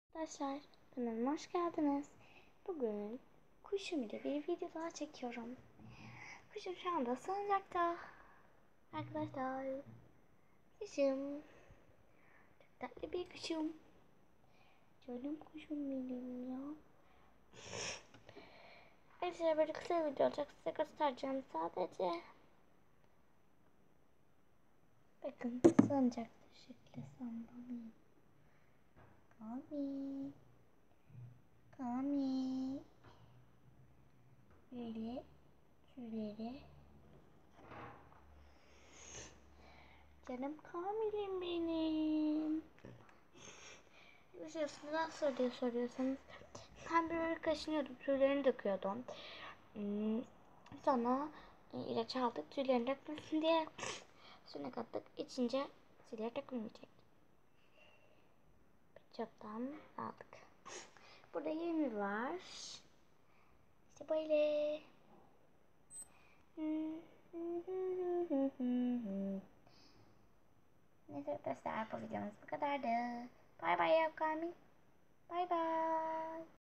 Arkadaşlar kanalıma hoş geldiniz. Bugün kuşum ile bir video daha çekiyorum. Kuşum şu anda salıncakta. Arkadaşlar kuşum çok tatlı bir kuşum. Canım kuşum benim ya. Arkadaşlar böyle kısa bir video olacak, size göstereceğim sadece. Bakın salıncakta şekilde sallanıyor. Kami. Kami. Böyle tüyleri. Canım Kamil'im benim. Nasıl diye soruyorsanız, ben böyle kaşınıyordum, tüylerini döküyordum. Sonra ilaç aldık, tüylerini dökmesin diye suyuna kattık. İçince tüyleri dökülmeyecek. Çöpten aldık. Burada yemi var. İşte böyle. Neyse arkadaşlar, bu videomuz bu kadardı. Bay bay Kamil. Bay bay.